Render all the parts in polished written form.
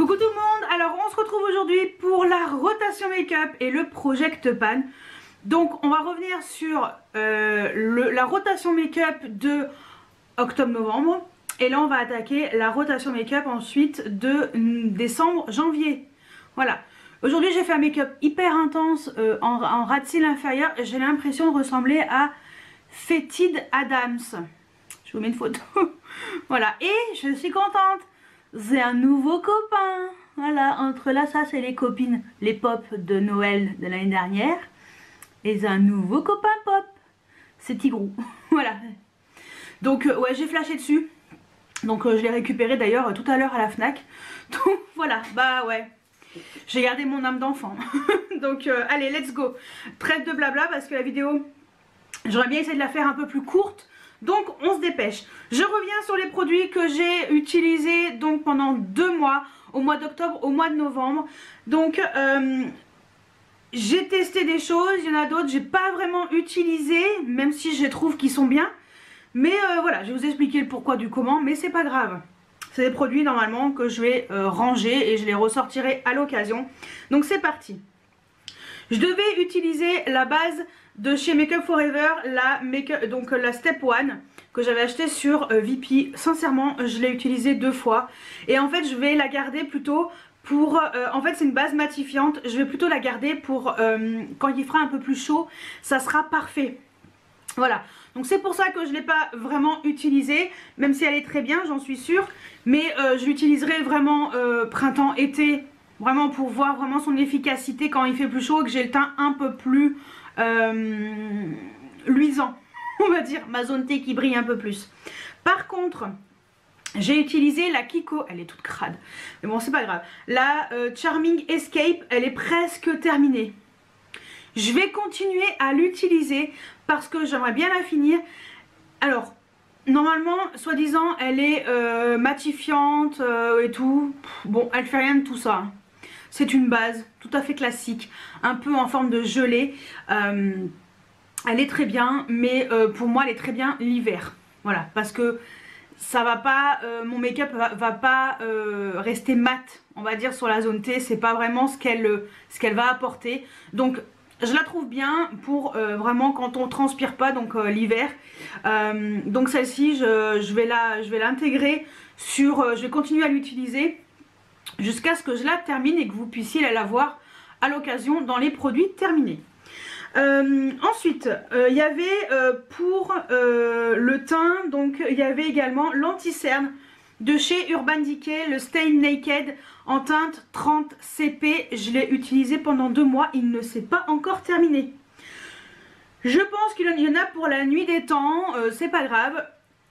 Coucou tout le monde, alors on se retrouve aujourd'hui pour la rotation make-up et le Project Pan. Donc on va revenir sur la rotation make-up de octobre-novembre. Et là on va attaquer la rotation make-up ensuite de décembre-janvier. Voilà. Aujourd'hui j'ai fait un make-up hyper intense en ras de cils inférieur. J'ai l'impression de ressembler à Fetid Adams. Je vous mets une photo. Voilà, et je suis contente. J'ai un nouveau copain. Voilà, entre là, ça c'est les copines, les pop de Noël de l'année dernière. Et j'ai un nouveau copain pop. C'est Tigrou. Voilà. Donc ouais, j'ai flashé dessus. Donc je l'ai récupéré d'ailleurs tout à l'heure à la Fnac. Donc voilà, bah ouais. J'ai gardé mon âme d'enfant. Donc allez, let's go. Trêve de blabla parce que la vidéo, j'aurais bien essayé de la faire un peu plus courte. Donc on se dépêche. Je reviens sur les produits que j'ai utilisés donc pendant 2 mois, au mois d'octobre, au mois de novembre. Donc j'ai testé des choses, il y en a d'autres j'ai pas vraiment utilisé, même si je trouve qu'ils sont bien. Mais voilà, je vais vous expliquer le pourquoi du comment, mais c'est pas grave. C'est des produits normalement que je vais ranger et je les ressortirai à l'occasion. Donc c'est parti. Je devais utiliser la base de chez Make Up For Ever, la Step 1 que j'avais acheté sur VP. Sincèrement, je l'ai utilisée 2 fois. Et en fait, je vais la garder plutôt pour... en fait, c'est une base matifiante. Je vais plutôt la garder pour quand il fera un peu plus chaud. Ça sera parfait. Voilà. Donc c'est pour ça que je ne l'ai pas vraiment utilisée. Même si elle est très bien, j'en suis sûre. Mais je l'utiliserai vraiment printemps-été. Vraiment pour voir vraiment son efficacité quand il fait plus chaud et que j'ai le teint un peu plus luisant. On va dire ma zone T qui brille un peu plus. Par contre, j'ai utilisé la Kiko. Elle est toute crade. Mais bon, c'est pas grave. La Charming Escape, elle est presque terminée. Je vais continuer à l'utiliser parce que j'aimerais bien la finir. Alors, normalement, soi-disant, elle est matifiante et tout. Bon, elle fait rien de tout ça. C'est une base tout à fait classique, un peu en forme de gelée. Elle est très bien, mais pour moi, elle est très bien l'hiver. Voilà, parce que ça va pas, mon make-up va pas rester mat, on va dire, sur la zone T. C'est pas vraiment ce qu'elle va apporter. Donc, je la trouve bien pour vraiment quand on transpire pas, donc l'hiver. Donc celle-ci, je vais l'intégrer sur... je vais continuer à l'utiliser jusqu'à ce que je la termine et que vous puissiez la voir à l'occasion dans les produits terminés. Ensuite, il y avait pour le teint, donc il y avait également l'anti-cerne de chez Urban Decay, le Stay Naked en teinte 30 CP. Je l'ai utilisé pendant 2 mois, il ne s'est pas encore terminé. Je pense qu'il y en a pour la nuit des temps, c'est pas grave.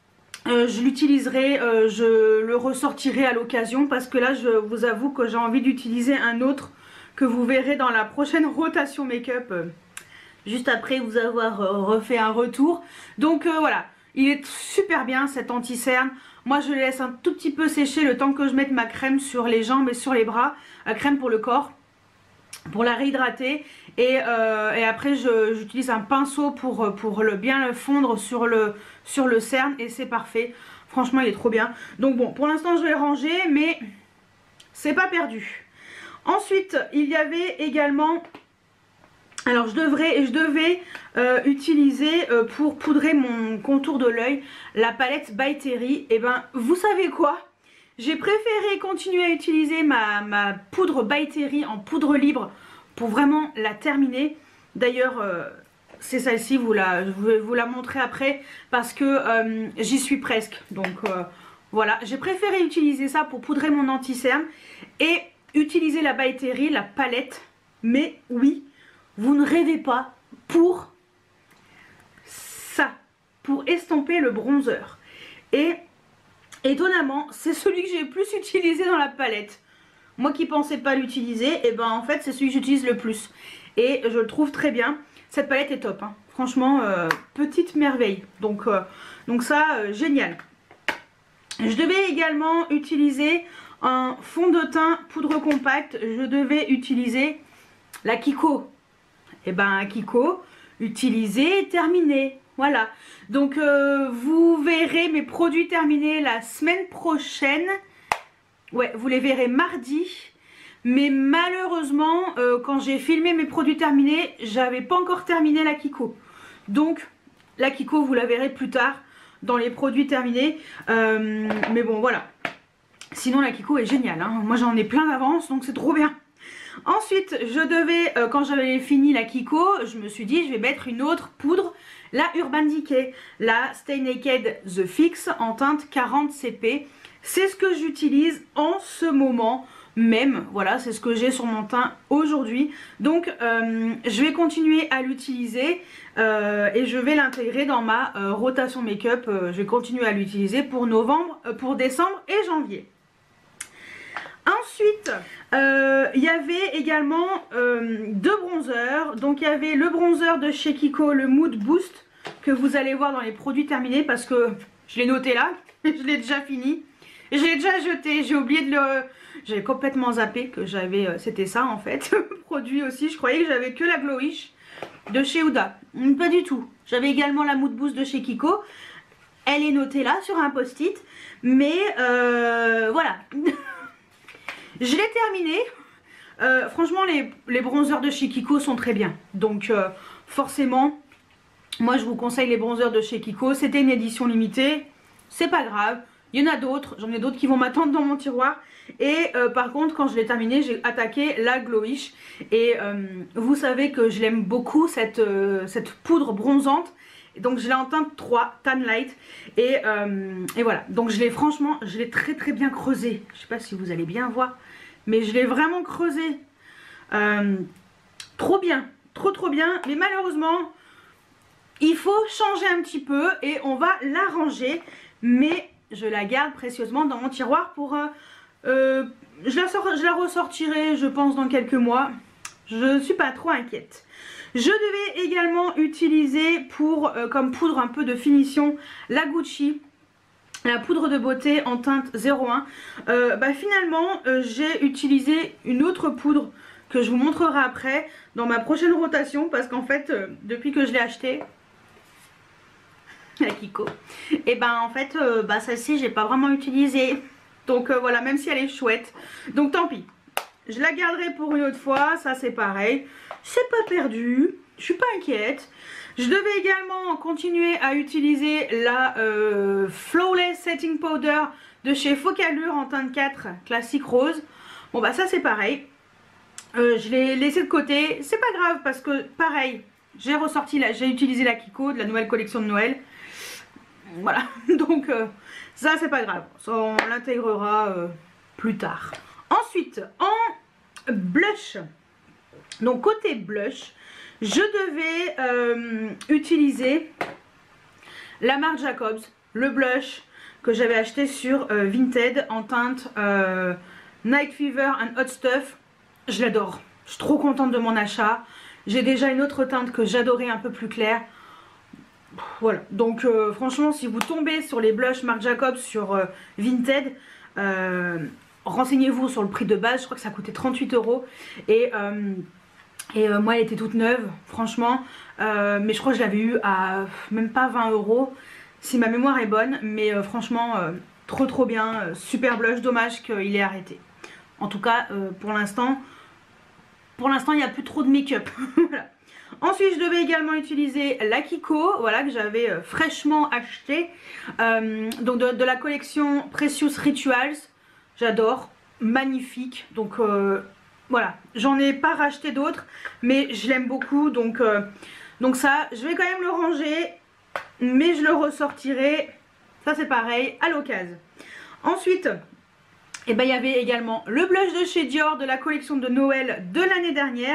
Je l'utiliserai, je le ressortirai à l'occasion parce que là je vous avoue que j'ai envie d'utiliser un autre que vous verrez dans la prochaine rotation make-up juste après vous avoir refait un retour. Donc voilà, il est super bien cet anti-cerne. Moi je le laisse un tout petit peu sécher le temps que je mette ma crème sur les jambes et sur les bras, la crème pour le corps, pour la réhydrater. Et après j'utilise un pinceau pour bien le fondre sur le cerne et c'est parfait. Franchement il est trop bien. Donc bon, pour l'instant je vais le ranger mais c'est pas perdu. Ensuite il y avait également... Alors je devais utiliser pour poudrer mon contour de l'œil la palette By Terry. Et ben vous savez quoi? J'ai préféré continuer à utiliser ma poudre By Terry en poudre libre pour vraiment la terminer. D'ailleurs c'est celle-ci, je vais vous la montrer après parce que j'y suis presque. Donc voilà, j'ai préféré utiliser ça pour poudrer mon anti-cerne et utiliser la By Terry, la palette. Mais oui, vous ne rêvez pas pour ça, pour estomper le bronzer. Et étonnamment, c'est celui que j'ai le plus utilisé dans la palette. Moi qui pensais pas l'utiliser, et ben en fait c'est celui que j'utilise le plus. Et je le trouve très bien. Cette palette est top, hein. Franchement, petite merveille. Donc ça, génial. Je devais également utiliser un fond de teint poudre compacte. Je devais utiliser la Kiko. Et ben Kiko, utilisé, terminé. Voilà. Donc vous verrez mes produits terminés la semaine prochaine. Ouais, vous les verrez mardi. Mais malheureusement, quand j'ai filmé mes produits terminés, j'avais pas encore terminé la Kiko. Donc, la Kiko, vous la verrez plus tard dans les produits terminés. Mais bon, voilà. Sinon, la Kiko est géniale, hein. Moi, j'en ai plein d'avance, donc c'est trop bien. Ensuite, je devais, quand j'avais fini la Kiko, je me suis dit, je vais mettre une autre poudre, la Urban Decay, la Stay Naked The Fix en teinte 40 CP. C'est ce que j'utilise en ce moment même, voilà, c'est ce que j'ai sur mon teint aujourd'hui. Donc, je vais continuer à l'utiliser et je vais l'intégrer dans ma rotation make-up. Je vais continuer à l'utiliser pour novembre, pour décembre et janvier. Ensuite, il y avait également deux bronzers. Donc il y avait le bronzer de chez Kiko, le Mood Boost, que vous allez voir dans les produits terminés parce que je l'ai noté là, je l'ai déjà fini. Je l'ai déjà jeté, j'ai oublié de le... J'avais complètement zappé que j'avais... C'était ça en fait, produit aussi. Je croyais que j'avais que la Glowish de chez Huda. Pas du tout. J'avais également la Mood Boost de chez Kiko. Elle est notée là sur un post-it. Mais voilà. Je l'ai terminé. Franchement, les bronzers de chez Kiko sont très bien. Donc, forcément, moi, je vous conseille les bronzers de chez Kiko. C'était une édition limitée. C'est pas grave. Il y en a d'autres. J'en ai d'autres qui vont m'attendre dans mon tiroir. Et par contre, quand je l'ai terminé, j'ai attaqué la Glowish. Et vous savez que je l'aime beaucoup, cette poudre bronzante. Donc je l'ai en teinte 3, Tan Light. Et voilà. Donc franchement, je l'ai très très bien creusé. Je sais pas si vous allez bien voir. Mais je l'ai vraiment creusé. Trop bien. Trop bien. Mais malheureusement, il faut changer un petit peu. Et on va la ranger. Mais je la garde précieusement dans mon tiroir pour... je la ressortirai, je pense, dans quelques mois. Je ne suis pas trop inquiète. Je devais également utiliser pour comme poudre un peu de finition la Gucci, la poudre de beauté en teinte 01. Finalement, j'ai utilisé une autre poudre que je vous montrerai après dans ma prochaine rotation parce qu'en fait, depuis que je l'ai achetée, la Kiko, et en fait, celle-ci, j'ai pas vraiment utilisé. Donc voilà, même si elle est chouette. Donc tant pis. Je la garderai pour une autre fois. Ça c'est pareil. C'est pas perdu. Je suis pas inquiète. Je devais également continuer à utiliser la Flawless Setting Powder de chez Focallure en teinte 4 classique rose. Bon ça c'est pareil. Je l'ai laissé de côté. C'est pas grave parce que pareil, j'ai utilisé la Kiko de la nouvelle collection de Noël. Voilà. Donc... ça c'est pas grave, ça, on l'intégrera plus tard. Ensuite, en blush, donc côté blush, je devais utiliser la marque Jacobs, le blush que j'avais acheté sur Vinted en teinte Night Fever and Hot Stuff. Je l'adore, je suis trop contente de mon achat. J'ai déjà une autre teinte que j'adorais un peu plus claire. Voilà, donc franchement si vous tombez sur les blushs Marc Jacobs sur Vinted, renseignez-vous sur le prix de base. Je crois que ça coûtait 38 € et moi elle était toute neuve franchement, mais je crois que je l'avais eu à même pas 20 € si ma mémoire est bonne. Mais franchement trop bien, super blush, dommage qu'il ait arrêté. En tout cas pour l'instant il n'y a plus trop de make-up. Voilà. Ensuite, je devais également utiliser la Kiko, voilà, que j'avais fraîchement acheté. Donc de la collection Precious Rituals. J'adore, magnifique. Donc voilà, j'en ai pas racheté d'autres, mais je l'aime beaucoup. Donc ça, je vais quand même le ranger, mais je le ressortirai. Ça c'est pareil, à l'occasion. Ensuite... il y avait également le blush de chez Dior de la collection de Noël de l'année dernière.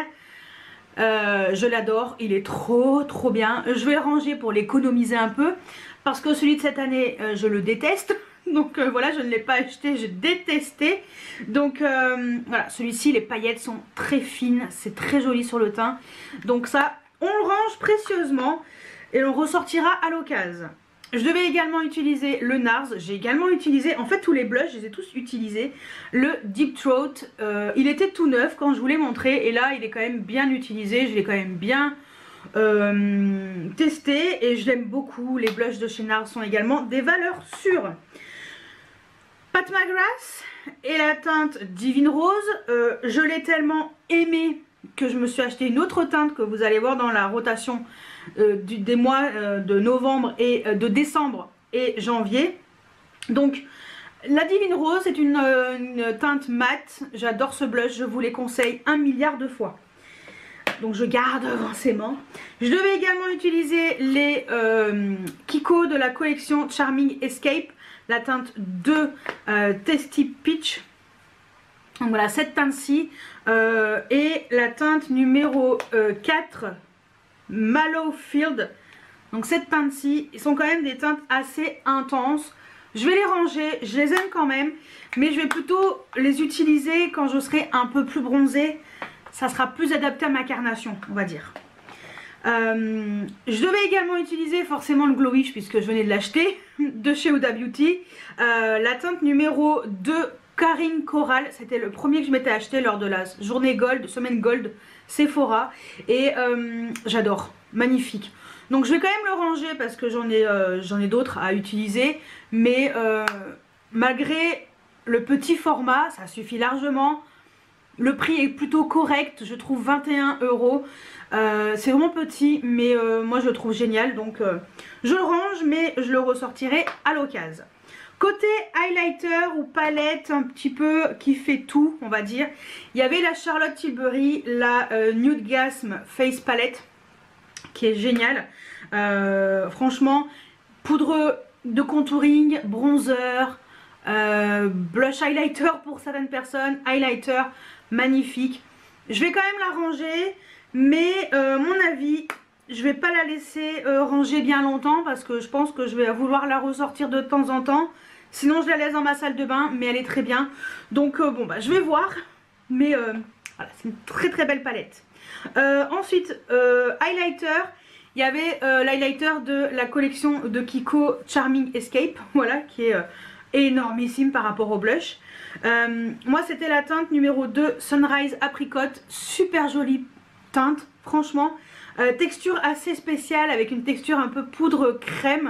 Je l'adore, il est trop bien. Je vais le ranger pour l'économiser un peu parce que celui de cette année je le déteste. Donc voilà, je ne l'ai pas acheté, j'ai détesté. Donc voilà, celui-ci, les paillettes sont très fines, c'est très joli sur le teint. Donc ça, on le range précieusement et on ressortira à l'occasion. Je devais également utiliser le NARS, j'ai également utilisé, en fait tous les blushs, je les ai tous utilisés. Le Deep Throat, il était tout neuf quand je vous l'ai montré et là il est quand même bien utilisé, je l'ai quand même bien testé et je l'aime beaucoup. Les blushs de chez NARS sont également des valeurs sûres. Pat McGrath et la teinte Divine Rose. Je l'ai tellement aimée que je me suis acheté une autre teinte que vous allez voir dans la rotation des mois de novembre et de décembre et janvier. Donc la Divine Rose est une teinte mate. J'adore ce blush, je vous les conseille 1 milliard de fois. Donc je garde avancément. Je devais également utiliser les Kiko de la collection Charming Escape, la teinte 2 Tasty Peach. Donc voilà, cette teinte-ci et la teinte numéro 4 Mallowfield. Donc cette teinte-ci, ils sont quand même des teintes assez intenses. Je vais les ranger, je les aime quand même, mais je vais plutôt les utiliser quand je serai un peu plus bronzée. Ça sera plus adapté à ma carnation, on va dire. Je devais également utiliser forcément le Glowish puisque je venais de l'acheter de chez Huda Beauty. La teinte numéro 2 Karine Coral, c'était le premier que je m'étais acheté lors de la journée Gold, semaine Gold Sephora. Et j'adore, magnifique. Donc je vais quand même le ranger parce que j'en ai d'autres à utiliser. Mais malgré le petit format, ça suffit largement. Le prix est plutôt correct, je trouve 21 €. C'est vraiment petit, mais moi je le trouve génial. Donc je le range, mais je le ressortirai à l'occasion. Côté highlighter ou palette un petit peu qui fait tout, on va dire. Il y avait la Charlotte Tilbury, la Nude Gasm Face Palette, qui est géniale. Franchement, poudre de contouring, bronzer, blush highlighter pour certaines personnes, highlighter magnifique. Je vais quand même la ranger, mais mon avis, je vais pas la laisser ranger bien longtemps parce que je pense que je vais vouloir la ressortir de temps en temps. Sinon je la laisse dans ma salle de bain, mais elle est très bien. Donc bon bah je vais voir, mais voilà, c'est une très très belle palette. Ensuite highlighter. Il y avait l'highlighter de la collection de Kiko Charming Escape, voilà, qui est énormissime par rapport au blush. Moi c'était la teinte numéro 2 Sunrise Apricot, super jolie teinte, franchement. Texture assez spéciale avec une texture un peu poudre crème,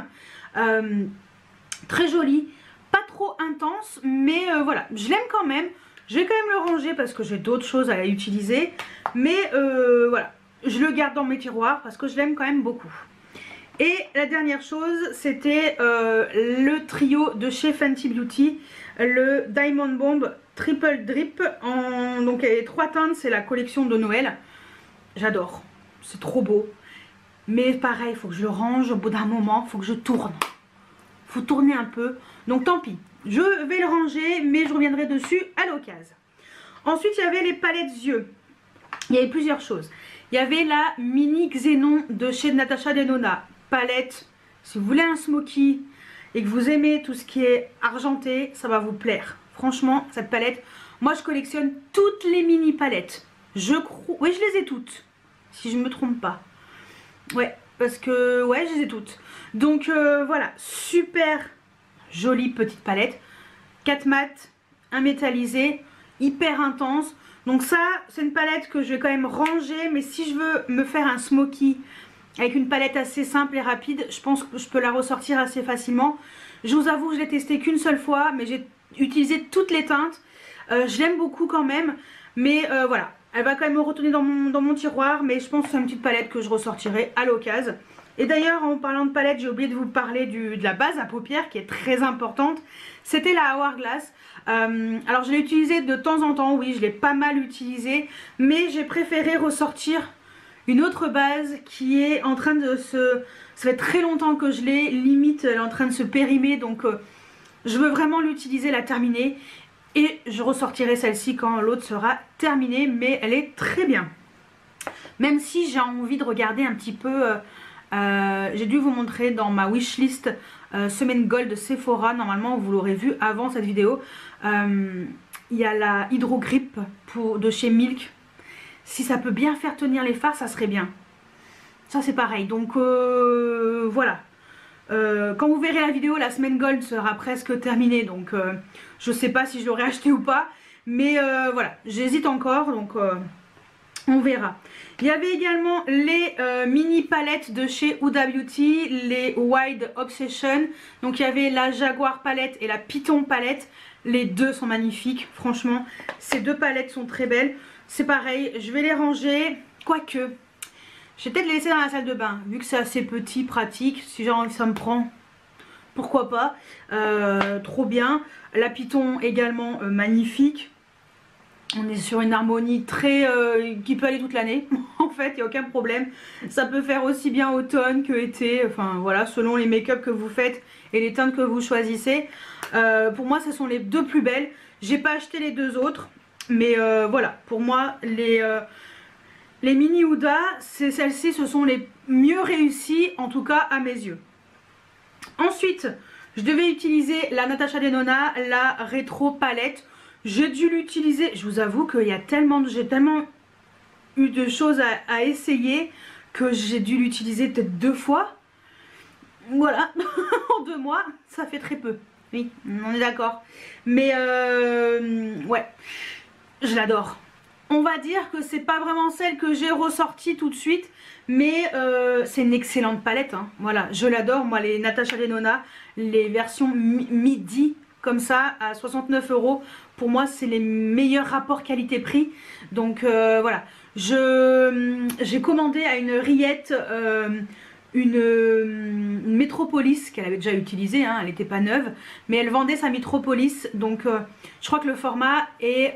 très jolie, pas trop intense, mais voilà, je l'aime quand même. Je vais quand même le ranger parce que j'ai d'autres choses à utiliser, mais voilà. Je le garde dans mes tiroirs parce que je l'aime quand même beaucoup. Et la dernière chose, c'était le trio de chez Fenty Beauty, le Diamond Bomb Triple Drip. Donc il y a les 3 teintes, c'est la collection de Noël. J'adore, c'est trop beau. Mais pareil, il faut que je le range au bout d'un moment, il faut que je tourne. Il faut tourner un peu. Donc tant pis, je vais le ranger, mais je reviendrai dessus à l'occasion. Ensuite, il y avait les palettes yeux. Il y avait plusieurs choses. Il y avait la mini Xénon de chez Natasha Denona. Palette, si vous voulez un smoky et que vous aimez tout ce qui est argenté, ça va vous plaire. Franchement, cette palette, moi je collectionne toutes les mini palettes. Je crois, oui je les ai toutes, si je ne me trompe pas. Ouais, parce que, ouais je les ai toutes. Donc voilà, super jolie petite palette. 4 mat, un métallisé, hyper intense. Donc ça, c'est une palette que je vais quand même ranger, mais si je veux me faire un smoky avec une palette assez simple et rapide, je pense que je peux la ressortir assez facilement. Je vous avoue que je l'ai testé qu'une seule fois, mais j'ai utilisé toutes les teintes. Je l'aime beaucoup quand même, mais voilà, elle va quand même me retourner dans mon tiroir, mais je pense que c'est une petite palette que je ressortirai à l'occasion. Et d'ailleurs, en parlant de palette, j'ai oublié de vous parler de la base à paupières qui est très importante. C'était la Hourglass. Alors je l'ai utilisée de temps en temps, oui, je l'ai pas mal utilisée, mais j'ai préféré ressortir une autre base qui est en train de se... Ça fait très longtemps que je l'ai, limite elle est en train de se périmer, donc je veux vraiment l'utiliser, la terminer. Et je ressortirai celle-ci quand l'autre sera terminée, mais elle est très bien. Même si j'ai envie de regarder un petit peu... j'ai dû vous montrer dans ma wishlist semaine Gold Sephora, normalement vous l'aurez vu avant cette vidéo. Il y a la Hydro Grip de chez Milk. Si ça peut bien faire tenir les fards, ça serait bien. Ça c'est pareil, donc voilà. Quand vous verrez la vidéo, la semaine Gold sera presque terminée, donc je sais pas si je l'aurais acheté ou pas. Mais voilà, j'hésite encore, donc on verra. Il y avait également les mini palettes de chez Huda Beauty, les Wide Obsession. Donc il y avait la Jaguar palette et la Python palette. Les deux sont magnifiques, franchement. Ces deux palettes sont très belles. C'est pareil, je vais les ranger. Quoique, je vais peut-être les laisser dans la salle de bain. Vu que c'est assez petit, pratique. Si j'ai envie, ça me prend. Pourquoi pas. Trop bien. La Python également magnifique. On est sur une harmonie très qui peut aller toute l'année. En fait, il n'y a aucun problème. Ça peut faire aussi bien automne que été. Enfin voilà, selon les make-up que vous faites et les teintes que vous choisissez. Pour moi, ce sont les deux plus belles. J'ai pas acheté les deux autres. Mais voilà, pour moi, les mini Huda, celles-ci, ce sont les mieux réussies, en tout cas à mes yeux. Ensuite, je devais utiliser la Natasha Denona, la rétro palette. J'ai dû l'utiliser, je vous avoue qu'il y a j'ai tellement eu de choses à essayer que j'ai dû l'utiliser peut-être 2 fois. Voilà, en 2 mois, ça fait très peu. Oui, on est d'accord. Mais ouais, je l'adore. On va dire que c'est pas vraiment celle que j'ai ressortie tout de suite, mais c'est une excellente palette. Hein. Voilà, je l'adore. Moi, les Natasha Denona, les versions midi comme ça à 69 €, pour moi, c'est les meilleurs rapports qualité-prix. Donc voilà, j'ai commandé à une rillette une Métropolis qu'elle avait déjà utilisée, hein, elle n'était pas neuve, mais elle vendait sa Métropolis. Donc je crois que le format est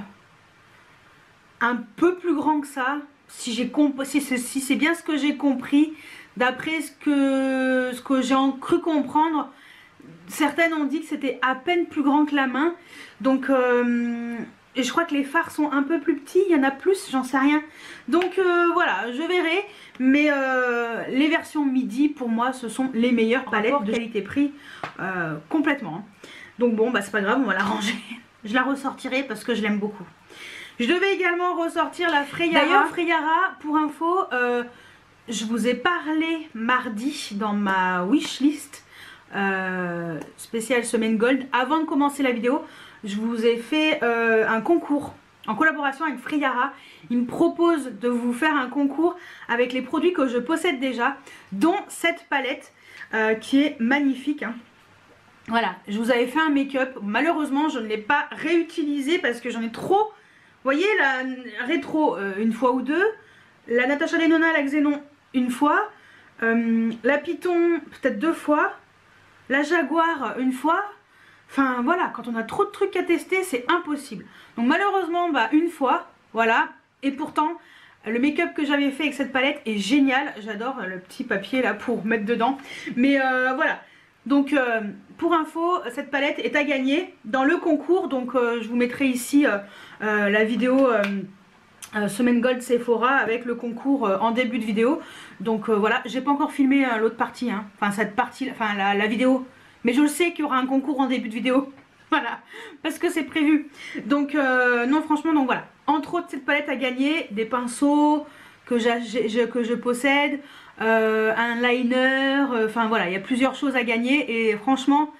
un peu plus grand que ça, si c'est bien ce que j'ai compris, d'après ce que j'ai cru comprendre. Certaines ont dit que c'était à peine plus grand que la main. Donc et je crois que les fards sont un peu plus petits, il y en a plus, j'en sais rien. Donc voilà, je verrai. Mais les versions midi, pour moi, ce sont les meilleures palettes de qualité-prix complètement. Donc bon, bah c'est pas grave, on va la ranger. Je la ressortirai parce que je l'aime beaucoup. Je devais également ressortir la Freyara. D'ailleurs, Freyara, pour info, je vous ai parlé mardi dans ma wishlist spéciale semaine gold. Avant de commencer la vidéo, je vous ai fait un concours en collaboration avec Freyara. Ils me proposent de vous faire un concours avec les produits que je possède déjà, dont cette palette qui est magnifique. Hein. Voilà, je vous avais fait un make-up. Malheureusement, je ne l'ai pas réutilisé parce que j'en ai trop. Vous voyez, la rétro une fois ou deux, la Natasha Denona, la Xénon une fois, la Python peut-être 2 fois, la Jaguar une fois. Enfin voilà, quand on a trop de trucs à tester, c'est impossible. Donc malheureusement, bah une fois, voilà. Et pourtant, le make-up que j'avais fait avec cette palette est génial. J'adore le petit papier là pour mettre dedans. Mais voilà. Donc pour info, cette palette est à gagner dans le concours. Donc je vous mettrai ici la vidéo Semaine Gold Sephora avec le concours en début de vidéo. Donc voilà, j'ai pas encore filmé l'autre partie, hein. Enfin cette partie, enfin la vidéo. Mais je sais qu'il y aura un concours en début de vidéo. Voilà, parce que c'est prévu. Donc non franchement, donc voilà. Entre autres cette palette à gagner, des pinceaux que je possède, un liner, enfin voilà, il y a plusieurs choses à gagner. Et franchement,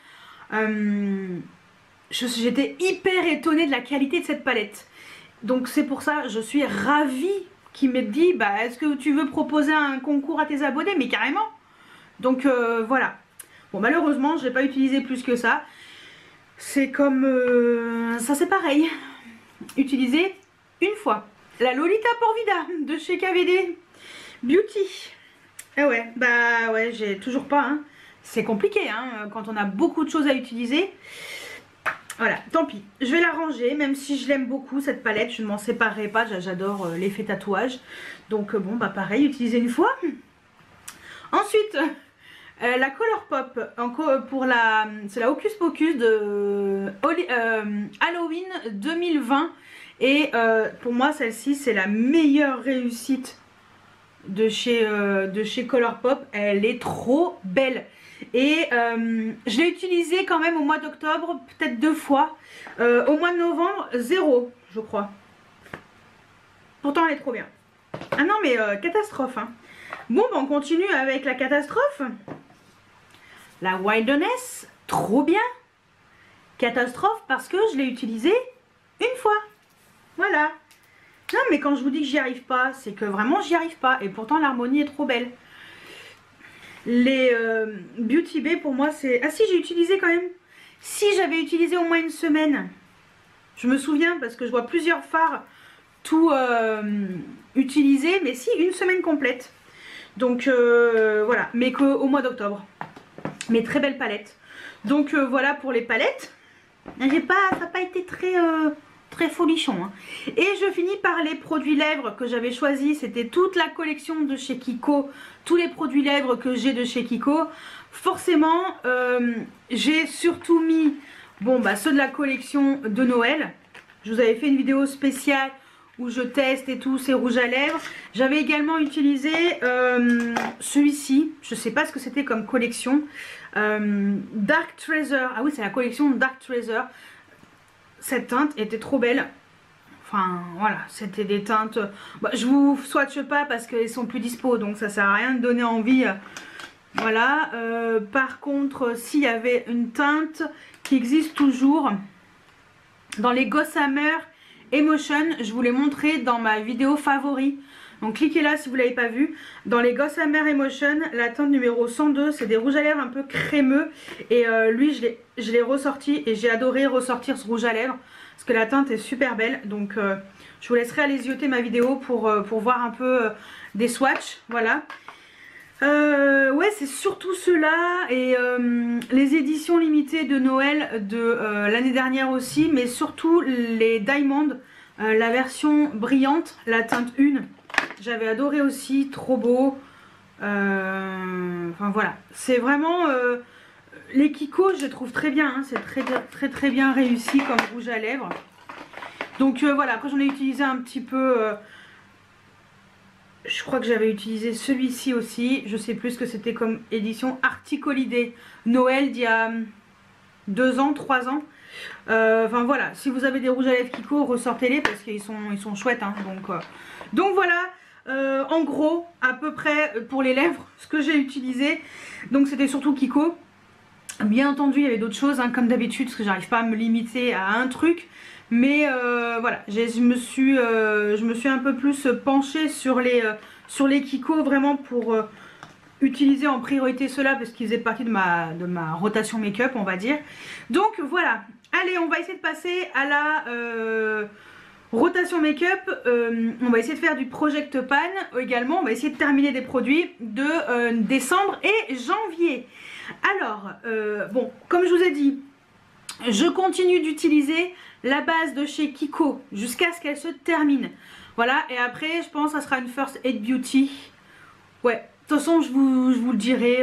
j'étais hyper étonnée de la qualité de cette palette. Donc c'est pour ça, je suis ravie qu'il m'ait dit, bah est-ce que tu veux proposer un concours à tes abonnés? Mais carrément. Donc voilà. Bon malheureusement, je n'ai pas utilisé plus que ça. C'est comme... ça c'est pareil. Utilisé une fois. La Lolita Porvida de chez KVD Beauty. Ah ouais, bah ouais, j'ai toujours pas. Hein. C'est compliqué hein, quand on a beaucoup de choses à utiliser. Voilà, tant pis. Je vais la ranger, même si je l'aime beaucoup cette palette. Je ne m'en séparerai pas, j'adore l'effet tatouage. Donc bon, bah pareil, utiliser une fois. Ensuite, la Colourpop, pour c'est la Hocus Pocus de Halloween 2020. Et pour moi, celle-ci, c'est la meilleure réussite de chez Colourpop. Elle est trop belle. Et je l'ai utilisée quand même au mois d'octobre, peut-être 2 fois. Au mois de novembre, 0, je crois. Pourtant, elle est trop bien. Ah non, mais catastrophe. Hein. Bon, bah, on continue avec la catastrophe. La Wilderness, trop bien. Catastrophe parce que je l'ai utilisée une fois. Voilà. Non, mais quand je vous dis que j'y arrive pas, c'est que vraiment j'y arrive pas. Et pourtant, l'harmonie est trop belle. Les Beauty Bay pour moi c'est... Ah si, j'ai utilisé quand même Si j'avais utilisé au moins une semaine, je me souviens parce que je vois plusieurs fards tout utilisés, mais si une semaine complète. Donc voilà, mais qu'au mois d'octobre. Mais très belle palette. Donc voilà pour les palettes. Ça n'a pas été très folichon. Hein. Et je finis par les produits lèvres que j'avais choisis. C'était toute la collection de chez Kiko. Tous les produits lèvres que j'ai de chez Kiko. Forcément, j'ai surtout mis ceux de la collection de Noël. Je vous avais fait une vidéo spéciale où je teste et tout, ces rouges à lèvres. J'avais également utilisé celui-ci. Je ne sais pas ce que c'était comme collection. Dark Treasure. Ah oui, c'est la collection Dark Treasure. Cette teinte était trop belle. Enfin, voilà, c'était des teintes... je vous swatche pas parce qu'elles sont plus dispo, donc ça sert à rien de donner envie. Voilà. Par contre, s'il y avait une teinte qui existe toujours dans les Gossamer Emotion, je vous l'ai montré dans ma vidéo favori. Donc cliquez là si vous ne l'avez pas vu. Dans les Gossamer Emotion, la teinte numéro 102, c'est des rouges à lèvres un peu crémeux. Et lui, je l'ai ressorti et j'ai adoré ressortir ce rouge à lèvres. Parce que la teinte est super belle. Donc je vous laisserai aller zioter ma vidéo pour voir un peu des swatchs. Voilà. Ouais, c'est surtout ceux-là et les éditions limitées de Noël de l'année dernière aussi, mais surtout les Diamond, la version brillante, la teinte 1. J'avais adoré aussi, trop beau. Enfin voilà, c'est vraiment les Kiko, je les trouve très bien, hein, c'est très bien réussi comme rouge à lèvres. Donc voilà, après j'en ai utilisé un petit peu. Je crois que j'avais utilisé celui-ci aussi. Je sais plus ce que c'était comme édition. Arctic Holiday Noël d'il y a 2 ans, 3 ans. Enfin voilà, si vous avez des rouges à lèvres Kiko, ressortez-les parce qu'ils sont chouettes. Hein, donc voilà, en gros, à peu près pour les lèvres, ce que j'ai utilisé. Donc c'était surtout Kiko. Bien entendu, il y avait d'autres choses, hein, comme d'habitude, parce que j'arrive pas à me limiter à un truc. Mais voilà, je me suis un peu plus penchée sur les Kiko vraiment pour utiliser en priorité ceux-là parce qu'ils faisaient partie de ma rotation make-up, on va dire. Donc voilà, allez, on va essayer de passer à la rotation make-up. On va essayer de faire du Project Pan également. On va essayer de terminer des produits de décembre et janvier. Alors, bon, comme je vous ai dit, je continue d'utiliser la base de chez Kiko jusqu'à ce qu'elle se termine. Voilà, et après je pense que ça sera une First Aid Beauty. Ouais, de toute façon je vous le dirai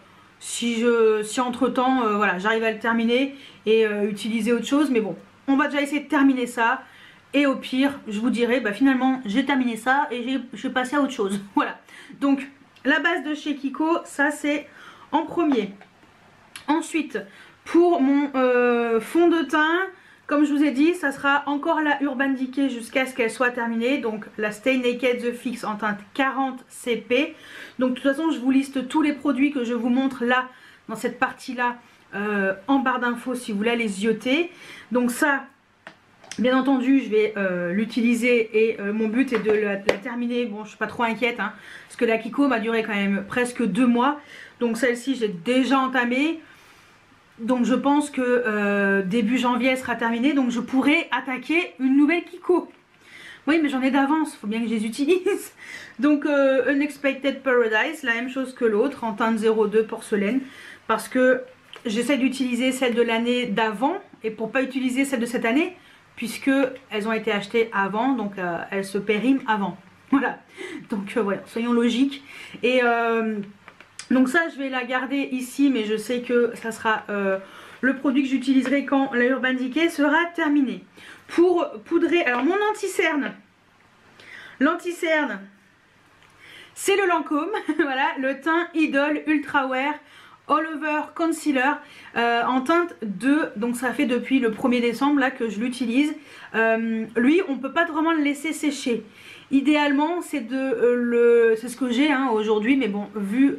si entre temps voilà, j'arrive à le terminer et utiliser autre chose. Mais bon, on va déjà essayer de terminer ça. Et au pire, je vous dirai, finalement j'ai terminé ça et je vais passer à autre chose. Voilà, donc la base de chez Kiko, ça c'est en premier. Ensuite, pour mon fond de teint, comme je vous ai dit, ça sera encore la Urban Decay jusqu'à ce qu'elle soit terminée. Donc la Stay Naked The Fix en teinte 40 CP. Donc de toute façon, je vous liste tous les produits que je vous montre là, dans cette partie-là, en barre d'infos si vous voulez les zioter. Donc ça, bien entendu, je vais l'utiliser et mon but est de la terminer. Bon, je suis pas trop inquiète, hein, parce que la Kiko m'a duré quand même presque 2 mois. Donc celle-ci, j'ai déjà entamée. Donc je pense que début janvier elle sera terminée, donc je pourrai attaquer une nouvelle Kiko. Oui, mais j'en ai d'avance, il faut bien que je les utilise. Donc Unexpected Paradise, la même chose que l'autre, en teinte 02 porcelaine. Parce que j'essaie d'utiliser celle de l'année d'avant, et pour pas utiliser celle de cette année, puisque elles ont été achetées avant, donc elles se périment avant. Voilà, donc voilà, soyons logiques. Et... donc ça je vais la garder ici, mais je sais que ça sera le produit que j'utiliserai quand la Urban Decay sera terminée. Pour poudrer, alors mon anti-cerne, l'anti-cerne c'est le Lancôme, voilà, le teint Idol Ultra Wear All Over Concealer en teinte 2, donc ça fait depuis le 1er décembre là que je l'utilise. Lui on peut pas vraiment le laisser sécher. Idéalement c'est c'est ce que j'ai hein, aujourd'hui, mais bon, vu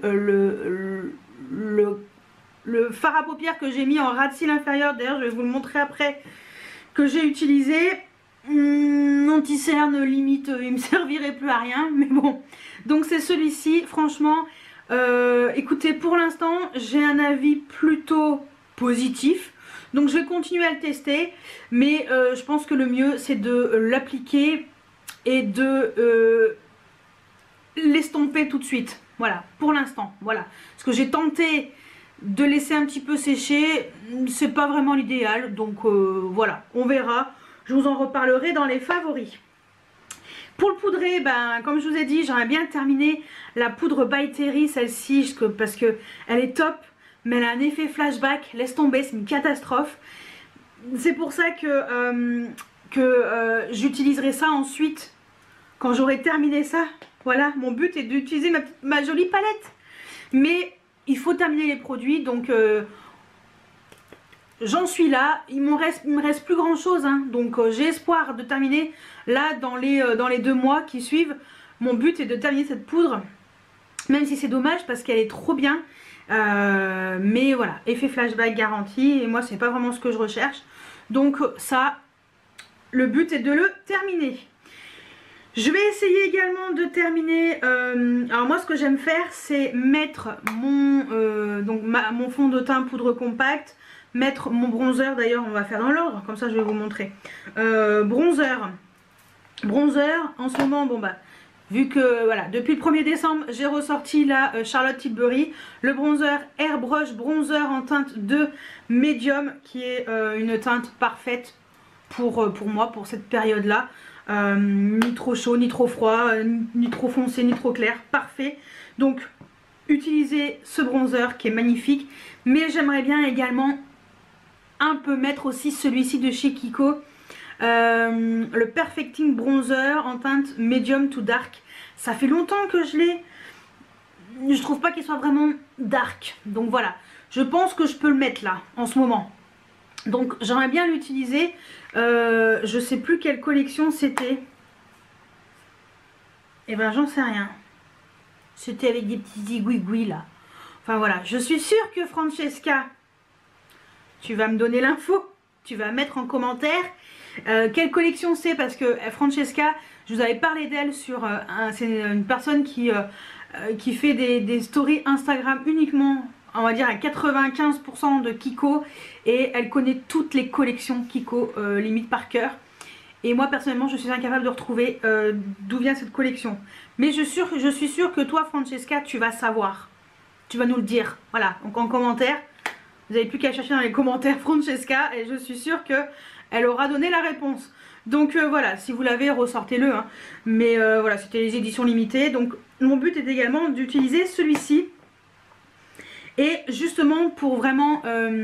le fard à paupières que j'ai mis en ras de cils inférieur, d'ailleurs je vais vous le montrer après, que j'ai utilisé, anti-cerne limite il me servirait plus à rien, mais bon. Donc c'est celui-ci, franchement, écoutez, pour l'instant j'ai un avis plutôt positif Donc je vais continuer à le tester, mais je pense que le mieux c'est de l'appliquer et de l'estomper tout de suite. Voilà, pour l'instant, voilà. Parce que j'ai tenté de laisser un petit peu sécher, c'est pas vraiment l'idéal, donc voilà, on verra. Je vous en reparlerai dans les favoris. Pour le poudrer, ben, comme je vous ai dit, j'aimerais bien terminer la poudre by Terry, celle-ci, parce que elle est top, mais elle a un effet flashback, laisse tomber, c'est une catastrophe. C'est pour ça que j'utiliserai ça ensuite, quand j'aurai terminé ça. Voilà, mon but est d'utiliser ma jolie palette. Mais il faut terminer les produits, donc j'en suis là. Il me reste plus grand chose, hein, donc j'ai espoir de terminer là dans les 2 mois qui suivent. Mon but est de terminer cette poudre, même si c'est dommage parce qu'elle est trop bien. Mais voilà, effet flashback garanti, et moi c'est pas vraiment ce que je recherche. Donc ça, le but est de le terminer. Je vais essayer également de terminer, alors moi ce que j'aime faire c'est mettre mon fond de teint poudre compacte, mettre mon bronzer, d'ailleurs on va faire dans l'ordre, comme ça je vais vous montrer. Bronzer en ce moment, bon bah vu que voilà, depuis le 1er décembre j'ai ressorti la Charlotte Tilbury, le bronzer Airbrush Bronzer en teinte de médium, qui est une teinte parfaite pour moi, pour cette période là. Ni trop chaud, ni trop froid, ni trop foncé, ni trop clair, parfait. Donc utilisez ce bronzer qui est magnifique, mais j'aimerais bien également un peu mettre aussi celui-ci de chez Kiko, le Perfecting Bronzer en teinte medium to dark. Ça fait longtemps que je l'ai, je trouve pas qu'il soit vraiment dark, donc voilà, je pense que je peux le mettre là en ce moment. Donc j'aimerais bien l'utiliser, je sais plus quelle collection c'était, et ben j'en sais rien, c'était avec des petits igouigouis là, enfin voilà, je suis sûre que Francesca, tu vas me donner l'info, tu vas mettre en commentaire quelle collection c'est, parce que Francesca, je vous avais parlé d'elle sur, c'est une personne qui fait des stories Instagram uniquement, on va dire à 95% de Kiko, et elle connaît toutes les collections Kiko limite par cœur. Et moi personnellement je suis incapable de retrouver d'où vient cette collection. Mais je suis sûre que toi Francesca, tu vas savoir. Tu vas nous le dire. Voilà, donc en commentaire, vous n'avez plus qu'à chercher dans les commentaires Francesca, et je suis sûre qu'elle aura donné la réponse. Donc voilà, si vous l'avez, ressortez-le, hein. Mais voilà, c'était les éditions limitées. Donc mon but est également d'utiliser celui-ci. Et justement pour vraiment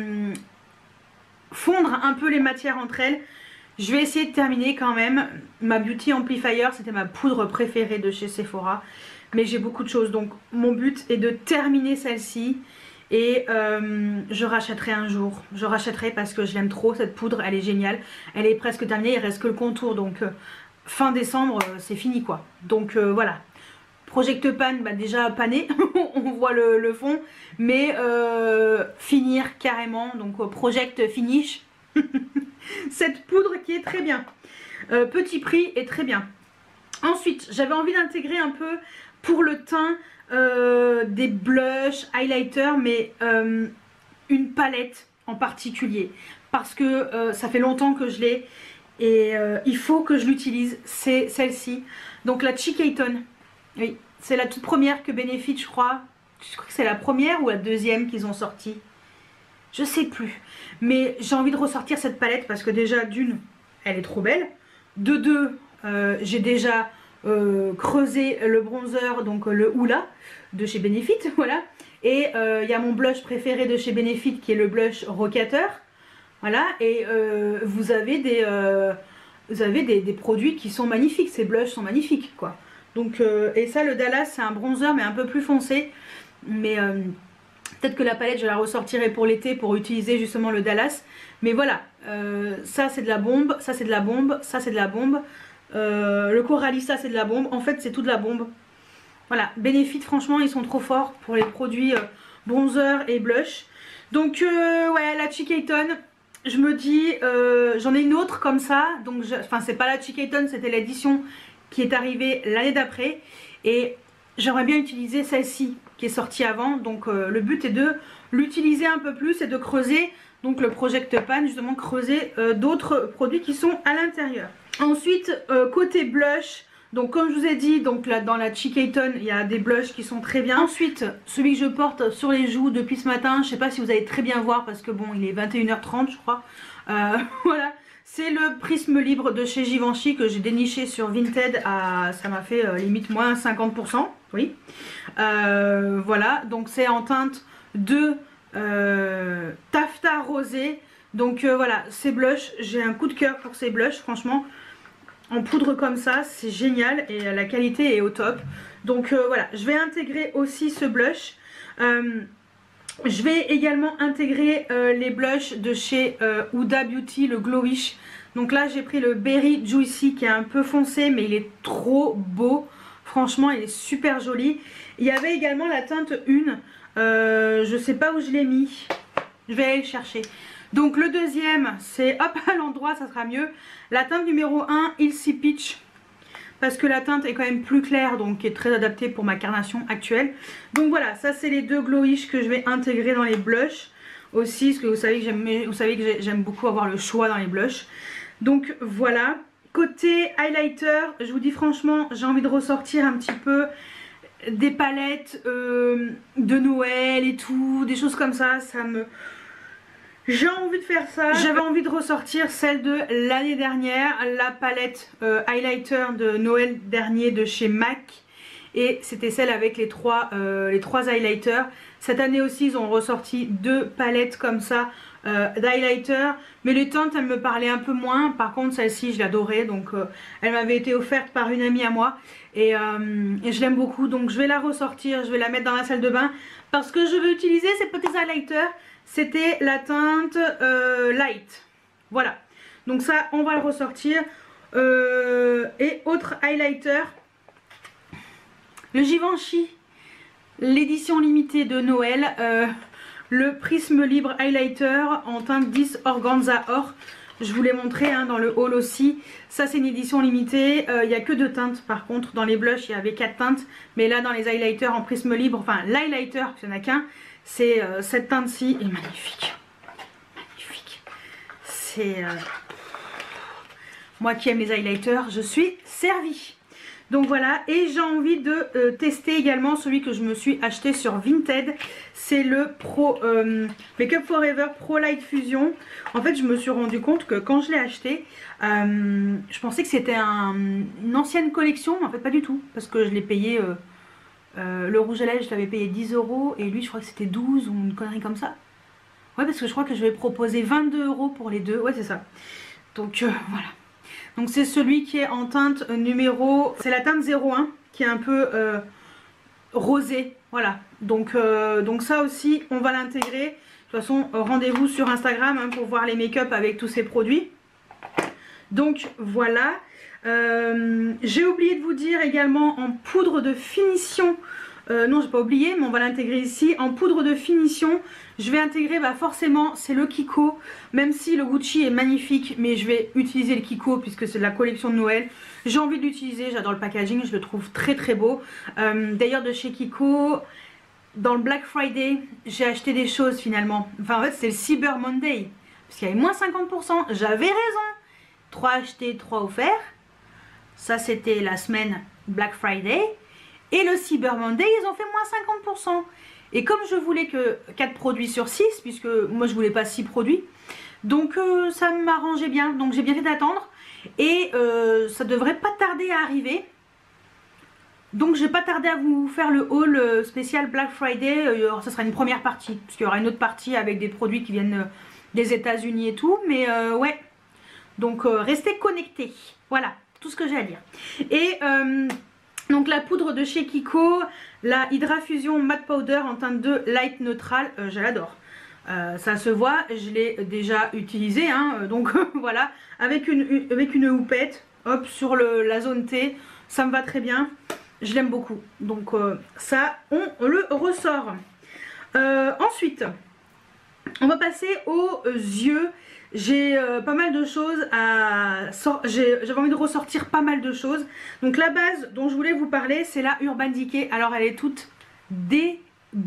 fondre un peu les matières entre elles, je vais essayer de terminer quand même ma Beauty Amplifier. C'était ma poudre préférée de chez Sephora, mais j'ai beaucoup de choses, donc mon but est de terminer celle-ci. Et je rachèterai un jour, je rachèterai parce que je l'aime trop cette poudre, elle est géniale. Elle est presque terminée, il reste que le contour, donc fin décembre c'est fini quoi. Donc voilà, Project Pan, bah déjà pané, on voit le fond, mais finir carrément, donc Project Finish. Cette poudre qui est très bien, petit prix et très bien. Ensuite j'avais envie d'intégrer un peu pour le teint des blushs, highlighters, mais une palette en particulier, parce que ça fait longtemps que je l'ai et il faut que je l'utilise. C'est celle-ci, donc la Chicaton. Oui, c'est la toute première que Benefit, je crois que c'est la première ou la deuxième qu'ils ont sorti, je sais plus, mais j'ai envie de ressortir cette palette parce que déjà d'une, elle est trop belle, de deux, j'ai déjà creuser le bronzer, donc le Hoola de chez Benefit, voilà. Et il y a mon blush préféré de chez Benefit qui est le blush Rockateur, voilà. Et vous avez des produits qui sont magnifiques, ces blushs sont magnifiques quoi. Donc et ça, le Dallas, c'est un bronzer mais un peu plus foncé, mais peut-être que la palette je la ressortirai pour l'été pour utiliser justement le Dallas. Mais voilà, ça c'est de la bombe, ça c'est de la bombe, ça c'est de la bombe. Le Coralie, ça c'est de la bombe, en fait c'est tout de la bombe. Voilà, Benefit franchement ils sont trop forts pour les produits bronzer et blush. Donc ouais, la Chicaton, je me dis, j'en ai une autre comme ça, donc enfin c'est pas la Chicaton, c'était l'édition qui est arrivée l'année d'après, et j'aimerais bien utiliser celle-ci qui est sortie avant, donc le but est de l'utiliser un peu plus et de creuser donc le Project Pan, justement creuser d'autres produits qui sont à l'intérieur. Ensuite côté blush, donc comme je vous ai dit, donc là dans la Chicaton il y a des blushs qui sont très bien. Ensuite celui que je porte sur les joues depuis ce matin, je sais pas si vous allez très bien voir parce que bon il est 21h30 je crois. Voilà, c'est le prisme libre de chez Givenchy que j'ai déniché sur Vinted à, ça m'a fait limite moins 50%, oui. Voilà, donc c'est en teinte de taffetas rosé. Donc voilà, ces blushs, j'ai un coup de cœur pour ces blushs, franchement. En poudre comme ça, c'est génial et la qualité est au top. Donc voilà, je vais intégrer aussi ce blush. Je vais également intégrer les blushs de chez Huda Beauty, le Glowish. Donc là j'ai pris le Berry Juicy qui est un peu foncé mais il est trop beau. Franchement il est super joli. Il y avait également la teinte 1. Je sais pas où je l'ai mis. Je vais aller le chercher. Donc le deuxième c'est hop à l'endroit, ça sera mieux. La teinte numéro 1, Ilse Peach. Parce que la teinte est quand même plus claire, donc qui est très adaptée pour ma carnation actuelle. Donc voilà, ça c'est les deux Glowish que je vais intégrer dans les blushs aussi, parce que vous savez que j'aime beaucoup avoir le choix dans les blushs. Donc voilà, côté highlighter, je vous dis franchement, j'ai envie de ressortir un petit peu des palettes de Noël et tout, des choses comme ça, j'ai envie de faire ça. J'avais envie de ressortir celle de l'année dernière, la palette highlighter de Noël dernier de chez MAC. Et c'était celle avec les trois highlighters. Cette année aussi ils ont ressorti 2 palettes comme ça d'highlighter. Mais les teintes elles me parlaient un peu moins. Par contre celle-ci je l'adorais. Donc elle m'avait été offerte par une amie à moi. Et je l'aime beaucoup. Donc je vais la ressortir, je vais la mettre dans la salle de bain. Parce que je veux utiliser ces petits highlighters. C'était la teinte light. Voilà. Donc ça, on va le ressortir. Et autre highlighter. Le Givenchy. L'édition limitée de Noël. Le prisme libre highlighter en teinte 10 organza or. Je vous l'ai montré hein, dans le haul aussi. Ça c'est une édition limitée. Il n'y a que 2 teintes par contre. Dans les blushs il y avait 4 teintes. Mais là dans les highlighters en prisme libre, enfin l'highlighter, il n'y en a qu'un. C'est cette teinte-ci est magnifique. Magnifique. C'est... moi qui aime les highlighters, je suis servie. Donc voilà, et j'ai envie de tester également celui que je me suis acheté sur Vinted. C'est le Makeup Forever Pro Light Fusion. En fait, je me suis rendu compte que quand je l'ai acheté, je pensais que c'était une ancienne collection. En fait, pas du tout, parce que je l'ai payé... le rouge à lèvres je l'avais payé 10 € et lui je crois que c'était 12 ou une connerie comme ça. Ouais parce que je crois que je vais proposer 22 € pour les deux, ouais c'est ça. Donc voilà. Donc c'est celui qui est en teinte numéro, c'est la teinte 01 qui est un peu rosé. Voilà. Donc ça aussi on va l'intégrer. De toute façon rendez-vous sur Instagram hein, pour voir les make-up avec tous ces produits. Donc voilà. J'ai oublié de vous dire également en poudre de finition, non j'ai pas oublié mais on va l'intégrer ici, en poudre de finition je vais intégrer forcément c'est le Kiko, même si le Gucci est magnifique mais je vais utiliser le Kiko puisque c'est de la collection de Noël, j'ai envie de l'utiliser, j'adore le packaging, je le trouve très très beau. D'ailleurs de chez Kiko, dans le Black Friday j'ai acheté des choses finalement, enfin en fait c'est le Cyber Monday parce qu'il y avait moins 50%, j'avais raison, 3 achetés 3 offerts. Ça c'était la semaine Black Friday. Et le Cyber Monday ils ont fait moins 50%. Et comme je voulais que 4 produits sur 6, puisque moi je voulais pas 6 produits, donc ça m'arrangeait bien. Donc j'ai bien fait d'attendre. Et ça devrait pas tarder à arriver. Donc je vais pas tarder à vous faire le haul spécial Black Friday. Alors, ça sera une première partie. Parce qu'il y aura une autre partie avec des produits qui viennent des États-Unis et tout. Mais ouais. Donc restez connectés. Voilà. Tout ce que j'ai à dire. Et donc la poudre de chez Kiko, la Hydra Fusion Matte Powder en teinte 2 Light Neutral, je l'adore. Ça se voit, je l'ai déjà utilisé, hein, donc voilà, avec une houppette, hop, sur la zone T, ça me va très bien, je l'aime beaucoup. Donc ça, on le ressort. Ensuite, on va passer aux yeux. J'ai pas mal de choses à j'avais envie de ressortir pas mal de choses. Donc la base dont je voulais vous parler c'est la Urban Decay. Alors elle est toute déboîtée.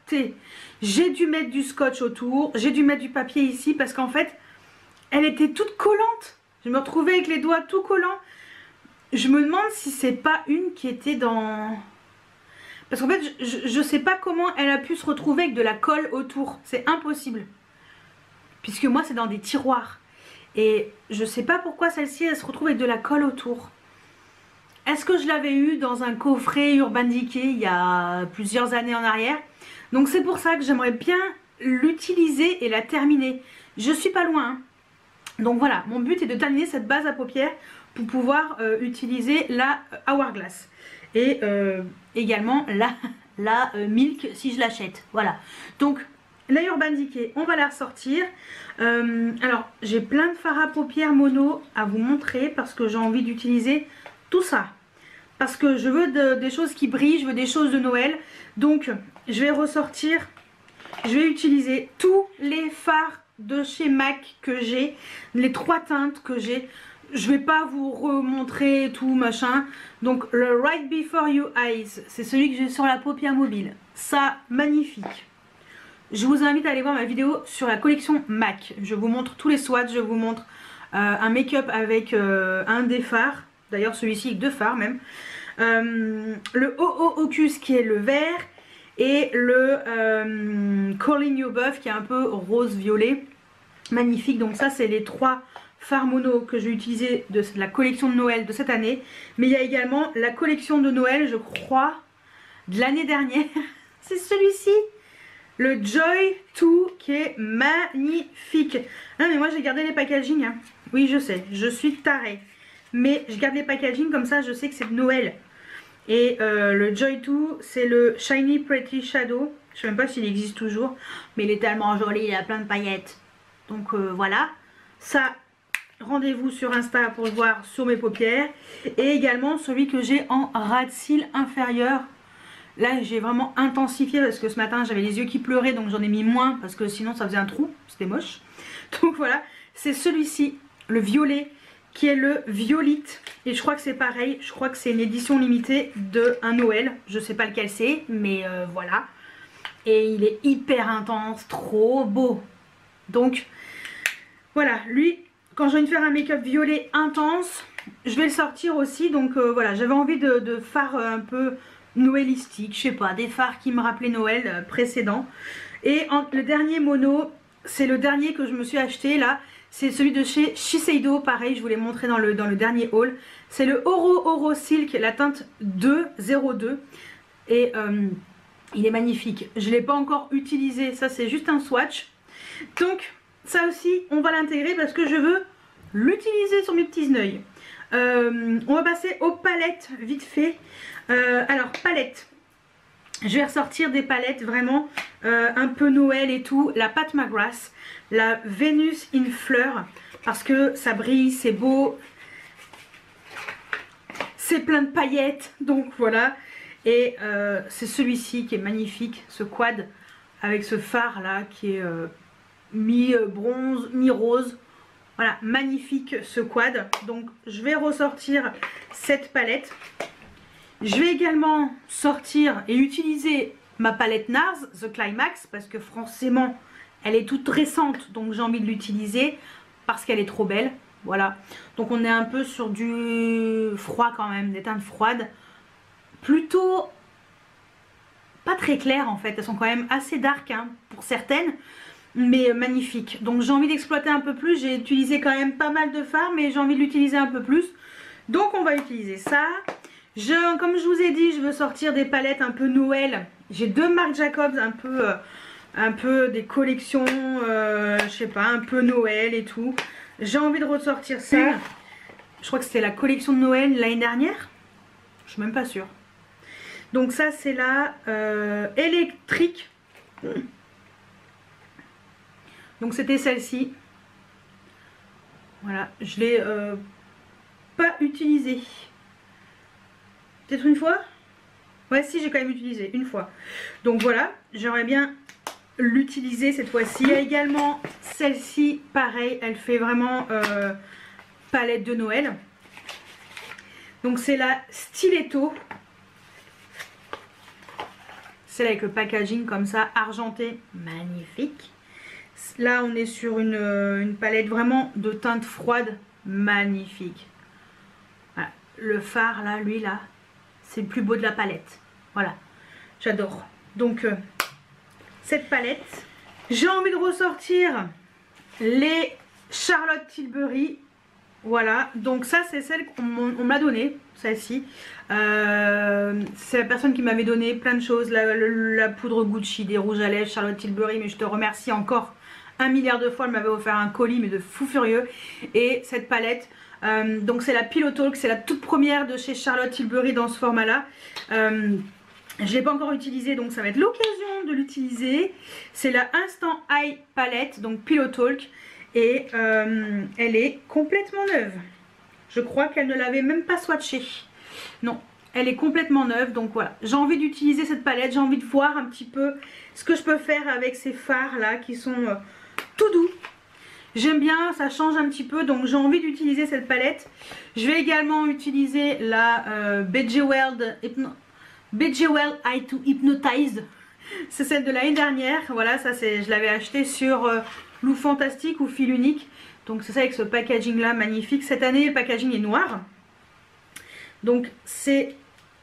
thé. J'ai dû mettre du scotch autour, j'ai dû mettre du papier ici parce qu'en fait, elle était toute collante. Je me retrouvais avec les doigts tout collants. Je me demande si c'est pas une qui était dans... Parce qu'en fait, je sais pas comment elle a pu se retrouver avec de la colle autour. C'est impossible. Puisque moi, c'est dans des tiroirs. Et je sais pas pourquoi celle-ci, elle se retrouve avec de la colle autour. Est-ce que je l'avais eu dans un coffret Urban Decay il y a plusieurs années en arrière? Donc c'est pour ça que j'aimerais bien l'utiliser et la terminer. Je suis pas loin. Hein. Donc voilà, mon but est de terminer cette base à paupières pour pouvoir utiliser la Hourglass. Et également la Milk si je l'achète. Voilà. Donc la Urban Decay, on va la ressortir. Alors j'ai plein de fards à paupières mono à vous montrer parce que j'ai envie d'utiliser tout ça. Parce que je veux des choses qui brillent, je veux des choses de Noël. Donc je vais ressortir, je vais utiliser tous les fards de chez MAC que j'ai, les 3 teintes que j'ai. Je vais pas vous remontrer tout machin. Donc le Right Before You Eyes, c'est celui que j'ai sur la paupière mobile. Ça, magnifique. Je vous invite à aller voir ma vidéo sur la collection MAC. Je vous montre tous les swatchs, je vous montre un make-up avec un des fards. D'ailleurs celui-ci avec 2 fards même. Le OO Hocus qui est le vert. Et le Calling You Buff qui est un peu rose-violet. Magnifique. Donc ça c'est les 3 fards mono que j'ai utilisé de la collection de Noël de cette année. Mais il y a également la collection de Noël, je crois, de l'année dernière. C'est celui-ci. Le Joy 2 qui est magnifique. Ah mais moi j'ai gardé les packaging. Hein. Oui je sais, je suis tarée. Mais je garde les packaging comme ça, je sais que c'est de Noël. Et le Joy 2 c'est le Shiny Pretty Shadow. Je sais même pas s'il existe toujours. Mais il est tellement joli, il a plein de paillettes. Donc voilà. Ça, rendez-vous sur Insta pour le voir sur mes paupières. Et également celui que j'ai en ras de cils inférieur. Là j'ai vraiment intensifié parce que ce matin j'avais les yeux qui pleuraient. Donc j'en ai mis moins parce que sinon ça faisait un trou. C'était moche. Donc voilà. C'est celui-ci, le violet, qui est le Violite. Et je crois que c'est pareil. Je crois que c'est une édition limitée de un Noël. Je sais pas lequel c'est. Mais voilà. Et il est hyper intense. Trop beau. Donc voilà. Lui, quand j'ai envie de faire un make-up violet intense, je vais le sortir aussi. Donc voilà. J'avais envie de fards un peu noëlistique. Je sais pas. Des fards qui me rappelaient Noël précédent. Et le dernier mono, c'est le dernier que je me suis acheté là. C'est celui de chez Shiseido, pareil, je vous l'ai montré dans le dernier haul. C'est le Oro Silk, la teinte 202. Et il est magnifique. Je ne l'ai pas encore utilisé, ça c'est juste un swatch. Donc ça aussi, on va l'intégrer parce que je veux l'utiliser sur mes petits œils. On va passer aux palettes vite fait. Alors, palettes. Je vais ressortir des palettes vraiment un peu Noël et tout. La Pat McGrath, la Venus in Fleur, parce que ça brille, c'est beau, c'est plein de paillettes, donc voilà. Et c'est celui-ci qui est magnifique, ce quad avec ce phare là qui est mi-bronze, mi-rose. Voilà, magnifique ce quad. Donc je vais ressortir cette palette. Je vais également sortir et utiliser ma palette NARS, The Climax, parce que forcément, elle est toute récente, donc j'ai envie de l'utiliser parce qu'elle est trop belle. Voilà, donc on est un peu sur du froid quand même, des teintes froides. Plutôt pas très claires en fait, elles sont quand même assez dark hein, pour certaines, mais magnifiques. Donc j'ai envie d'exploiter un peu plus, j'ai utilisé quand même pas mal de fards, mais j'ai envie de l'utiliser un peu plus. Donc on va utiliser ça. Comme je vous ai dit, je veux sortir des palettes un peu Noël. J'ai 2 Marc Jacobs un peu des collections, je sais pas, un peu Noël et tout. J'ai envie de ressortir ça. Je crois que c'était la collection de Noël l'année dernière. Je suis même pas sûre. Donc ça c'est la électrique. Donc c'était celle-ci. Voilà, je l'ai pas utilisée. Peut-être une fois? Ouais, si, j'ai quand même utilisé une fois. Donc voilà, j'aimerais bien l'utiliser cette fois-ci. Il y a également celle-ci, pareil, elle fait vraiment palette de Noël. Donc c'est la Stiletto. celle avec le packaging comme ça, argenté, magnifique. Là on est sur une palette vraiment de teinte froide, magnifique. Voilà. Le fard là, lui là, c'est le plus beau de la palette. Voilà, j'adore. Donc cette palette, j'ai envie de ressortir les Charlotte Tilbury. Voilà, donc ça c'est celle qu'on m'a donnée, celle-ci. C'est la personne qui m'avait donné plein de choses, la poudre Gucci, des rouges à lèvres, Charlotte Tilbury, mais je te remercie encore 1 milliard de fois, elle m'avait offert un colis mais de fou furieux. Et cette palette, donc c'est la Pillow Talk, c'est la toute première de chez Charlotte Tilbury dans ce format là. Je ne l'ai pas encore utilisée, donc ça va être l'occasion de l'utiliser. C'est la Instant Eye Palette, donc Pillow Talk. Et elle est complètement neuve. Je crois qu'elle ne l'avait même pas swatchée. Non, elle est complètement neuve. Donc voilà, j'ai envie d'utiliser cette palette. J'ai envie de voir un petit peu ce que je peux faire avec ces fards là qui sont tout doux. J'aime bien, ça change un petit peu. Donc j'ai envie d'utiliser cette palette. Je vais également utiliser la Bejeweled Eye to Hypnotize. C'est celle de l'année dernière. Voilà, ça je l'avais acheté sur Lou Fantastique ou Fil Unique. Donc c'est ça avec ce packaging là magnifique. Cette année le packaging est noir. Donc c'est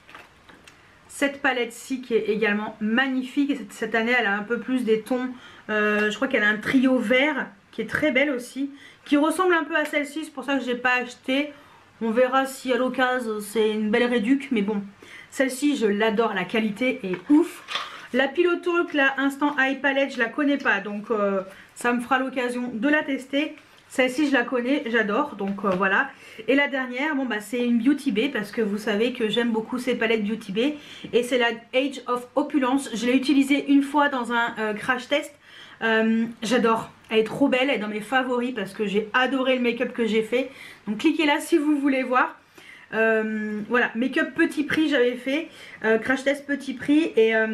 cette palette ci qui est également magnifique. Et cette année elle a un peu plus des tons. Je crois qu'elle a un trio vert qui est très belle aussi. Qui ressemble un peu à celle-ci. C'est pour ça que je n'ai pas acheté. On verra si à l'occasion c'est une belle réduc. Mais bon, celle-ci je l'adore. La qualité est ouf. La Pillow Talk, la Instant Eye Palette, je la connais pas. Donc ça me fera l'occasion de la tester. Celle-ci je la connais, j'adore, donc voilà. Et la dernière, bon bah c'est une Beauty Bay parce que vous savez que j'aime beaucoup ces palettes Beauty Bay. Et c'est la Age of Opulence. Je l'ai utilisée une fois dans un crash test. J'adore, elle est trop belle, elle est dans mes favoris parce que j'ai adoré le make-up que j'ai fait. Donc cliquez là si vous voulez voir. Voilà, make-up petit prix j'avais fait, crash test petit prix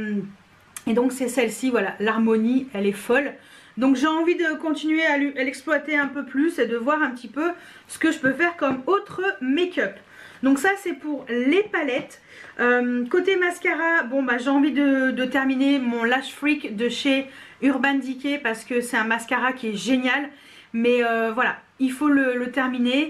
et donc c'est celle-ci, voilà, l'harmonie elle est folle. Donc j'ai envie de continuer à l'exploiter un peu plus et de voir un petit peu ce que je peux faire comme autre make-up. Donc ça c'est pour les palettes. Côté mascara, bon bah j'ai envie de terminer mon Lash Freak de chez Urban Decay parce que c'est un mascara qui est génial. Mais voilà, il faut le terminer.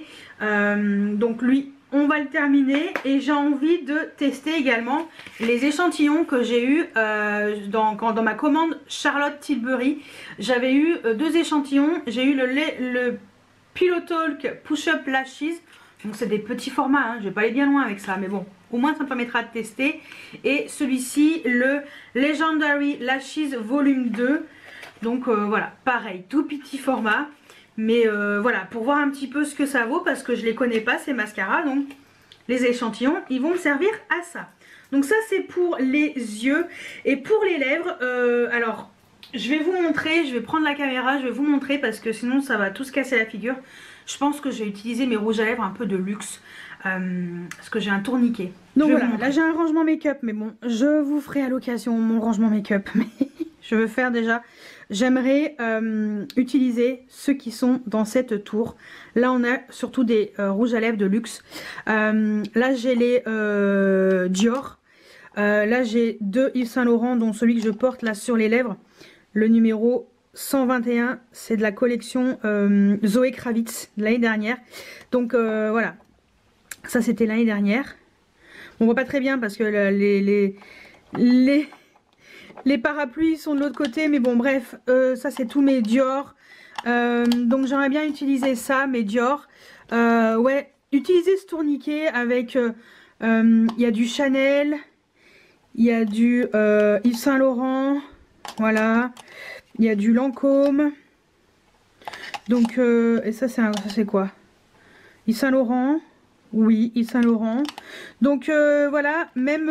Donc lui, on va le terminer. Et j'ai envie de tester également les échantillons que j'ai eu dans ma commande Charlotte Tilbury. J'avais eu 2 échantillons. J'ai eu le Pillow Talk Push Up Lashes. Donc c'est des petits formats, hein. Je vais pas aller bien loin avec ça. Mais bon, au moins ça me permettra de tester. Et celui-ci, le Legendary Lashes Volume 2. Donc voilà, pareil, tout petit format. Mais voilà, pour voir un petit peu ce que ça vaut, parce que je les connais pas ces mascaras, donc les échantillons, ils vont me servir à ça. Donc ça c'est pour les yeux. Et pour les lèvres, alors je vais vous montrer, je vais prendre la caméra, je vais vous montrer parce que sinon ça va tout se casser la figure. Je pense que je vais utiliser mes rouges à lèvres un peu de luxe, parce que j'ai un tourniquet. Donc voilà, là j'ai un rangement make-up, mais bon, je vous ferai à l'occasion mon rangement make-up. Mais je veux faire déjà... J'aimerais utiliser ceux qui sont dans cette tour. Là on a surtout des rouges à lèvres de luxe. Là j'ai les Dior. Là j'ai 2 Yves Saint Laurent, dont celui que je porte là sur les lèvres. Le numéro 121, c'est de la collection Zoé Kravitz de l'année dernière. Donc voilà, ça c'était l'année dernière. On voit pas très bien parce que les parapluies sont de l'autre côté, mais bon bref, ça c'est tous mes Dior. Donc j'aimerais bien utiliser ça, mes Dior. Ouais, utiliser ce tourniquet avec, il y a du Chanel, il y a du Yves Saint Laurent, voilà, il y a du Lancôme. Donc, et ça c'est quoi? Yves Saint Laurent, oui, Yves Saint Laurent. Donc voilà, même...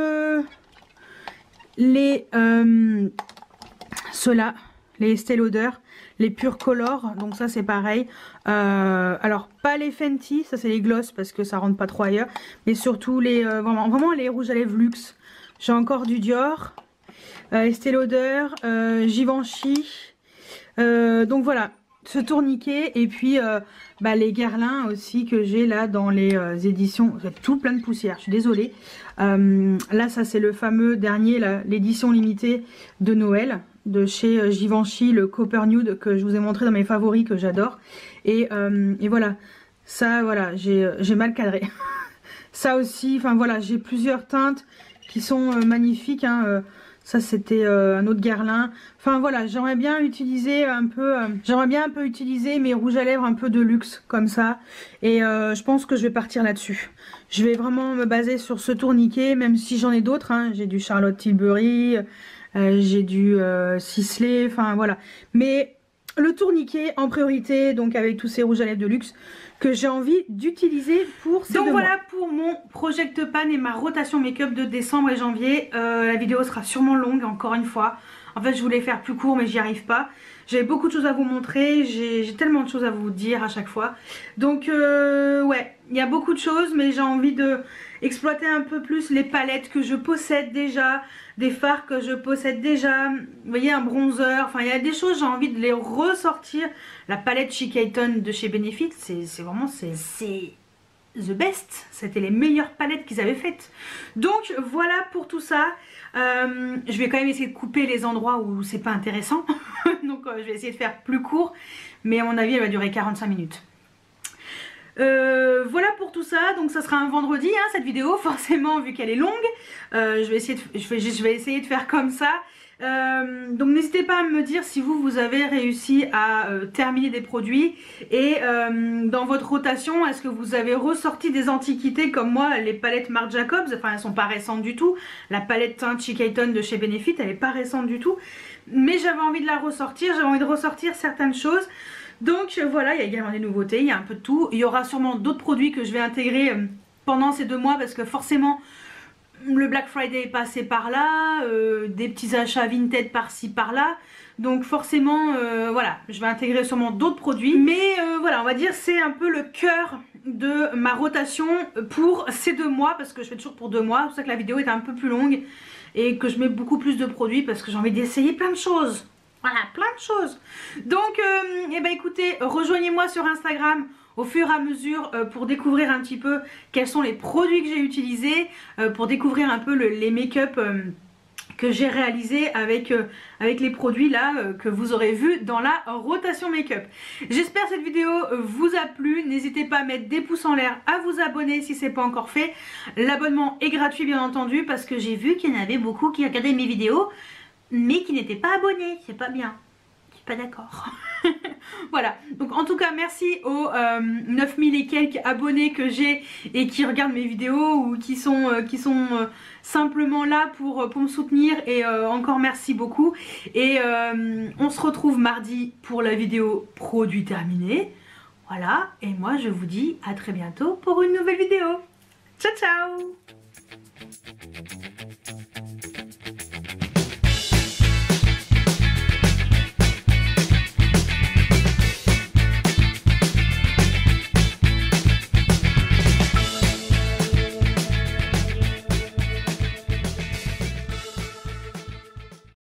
ceux-là, les Estée Lauder, les Pure Color, donc ça c'est pareil. Alors pas les Fenty, ça c'est les gloss parce que ça rentre pas trop ailleurs, mais surtout les vraiment les rouges à lèvres luxe. J'ai encore du Dior, Estée Lauder, Givenchy. Donc voilà, ce tourniquet et puis les Guerlain aussi que j'ai là dans les éditions, c'est tout plein de poussière, je suis désolée. Là ça c'est le fameux dernier, l'édition limitée de Noël de chez Givenchy, le Copper Nude que je vous ai montré dans mes favoris que j'adore. Et voilà, ça voilà, j'ai mal cadré. Ça aussi, enfin voilà, j'ai plusieurs teintes qui sont magnifiques, hein, ça c'était un autre Guerlain. Enfin voilà, j'aimerais bien utiliser un peu utiliser mes rouges à lèvres un peu de luxe comme ça. Et je pense que je vais partir là-dessus. Je vais vraiment me baser sur ce tourniquet, même si j'en ai d'autres, hein. J'ai du Charlotte Tilbury, j'ai du Sisley, enfin voilà. Mais le tourniquet en priorité, donc avec tous ces rouges à lèvres de luxe que j'ai envie d'utiliser pour ces deux mois. Donc voilà pour mon Project Pan et ma rotation make-up de décembre et janvier. La vidéo sera sûrement longue encore une fois. En fait je voulais faire plus court mais j'y arrive pas. J'avais beaucoup de choses à vous montrer, j'ai tellement de choses à vous dire à chaque fois. Donc ouais, il y a beaucoup de choses mais j'ai envie de exploiter un peu plus les palettes que je possède déjà, des fards que je possède déjà, vous voyez, un bronzer, enfin il y a des choses, j'ai envie de les ressortir. La palette Chic Ayton de chez Benefit, c'est vraiment, c'est the best, c'était les meilleures palettes qu'ils avaient faites. Donc voilà pour tout ça. Je vais quand même essayer de couper les endroits où c'est pas intéressant. Donc je vais essayer de faire plus court, mais à mon avis elle va durer 45 minutes. Voilà pour tout ça, donc ça sera un vendredi hein, cette vidéo forcément vu qu'elle est longue. Je vais essayer de faire comme ça. Donc n'hésitez pas à me dire si vous avez réussi à terminer des produits et dans votre rotation est-ce que vous avez ressorti des antiquités comme moi, les palettes Marc Jacobs, enfin elles sont pas récentes du tout. La palette teinte Chic Ayton de chez Benefit elle est pas récente du tout, mais j'avais envie de la ressortir, j'avais envie de ressortir certaines choses. Donc voilà, il y a également des nouveautés, il y a un peu de tout. Il y aura sûrement d'autres produits que je vais intégrer pendant ces 2 mois parce que forcément le Black Friday est passé par là, des petits achats Vinted par-ci par-là. Donc forcément voilà, je vais intégrer sûrement d'autres produits. Mais voilà, on va dire c'est un peu le cœur de ma rotation pour ces 2 mois parce que je fais toujours pour 2 mois. C'est pour ça que la vidéo est un peu plus longue et que je mets beaucoup plus de produits parce que j'ai envie d'essayer plein de choses. Voilà, plein de choses. Donc, eh ben, écoutez, rejoignez-moi sur Instagram au fur et à mesure pour découvrir un petit peu quels sont les produits que j'ai utilisés, pour découvrir un peu les make-up que j'ai réalisés avec les produits là que vous aurez vu dans la rotation make-up. J'espère que cette vidéo vous a plu. N'hésitez pas à mettre des pouces en l'air, à vous abonner si ce n'est pas encore fait. L'abonnement est gratuit bien entendu parce que j'ai vu qu'il y en avait beaucoup qui regardaient mes vidéos mais qui n'étaient pas abonnés, c'est pas bien, je suis pas d'accord. Voilà, donc en tout cas merci aux 9000 et quelques abonnés que j'ai et qui regardent mes vidéos ou qui sont simplement là pour me soutenir et encore merci beaucoup. Et on se retrouve mardi pour la vidéo produit terminé. Voilà, et moi je vous dis à très bientôt pour une nouvelle vidéo. Ciao ciao.